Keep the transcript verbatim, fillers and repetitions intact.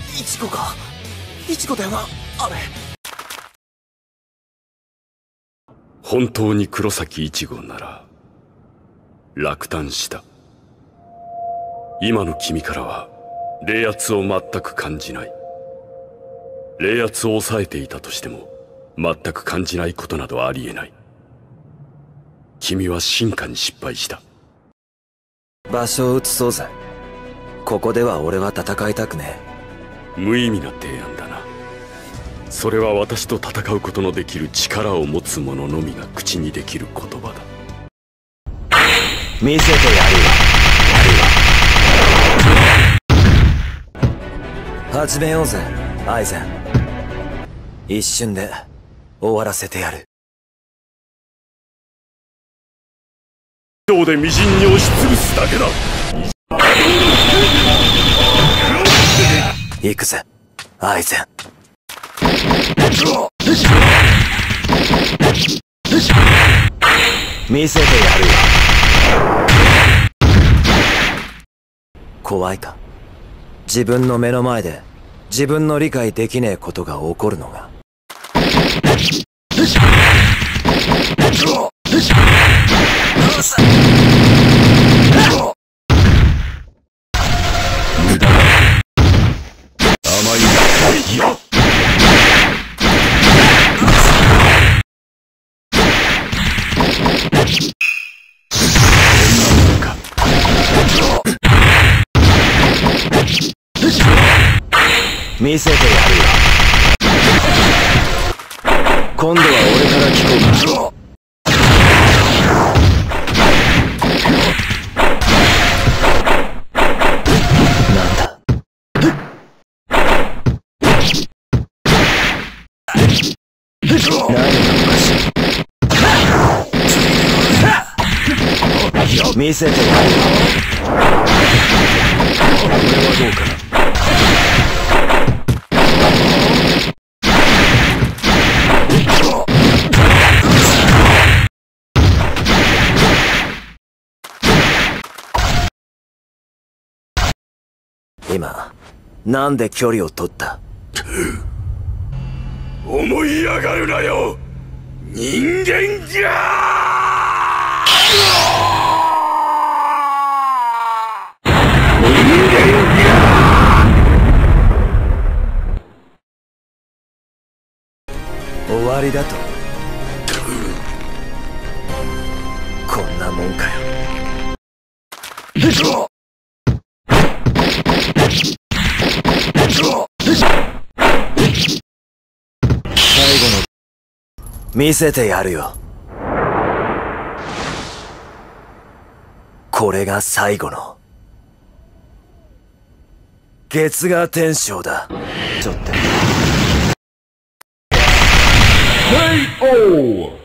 イチコか。イチコだよな、あれ。 本当に黒崎一護なら落胆した。今の君からは冷圧を全く感じない。冷圧を抑えていたとしても全く感じないことなどありえない。君は進化に失敗した。 場所を移そうぜ。ここでは俺は戦いたくねえ。無意味な提案だな。それは私と戦うことのできる力を持つ者のみが口にできる言葉だ。 見せてやるわ。始めようぜ、アイゼン。一瞬で終わらせてやる。 今日で微塵に押しつぶすだけだ。 行くぜ、アイゼン。見せてやるよ。怖いか？自分の目の前で自分の理解できねえことが起こるのが。無駄だ。甘いよ。見せてやるよ。今度は俺から聞こうか。なんだ。何がおかしい。見せてやるよ。これはどうかな。今、なんで距離を取った？ 思い上がるなよ、人間が！人間が！ 終わりだと？こんなもんかよ。最後の見せてやるよ。これが最後の月牙天章だ。ちょっと。ケーオー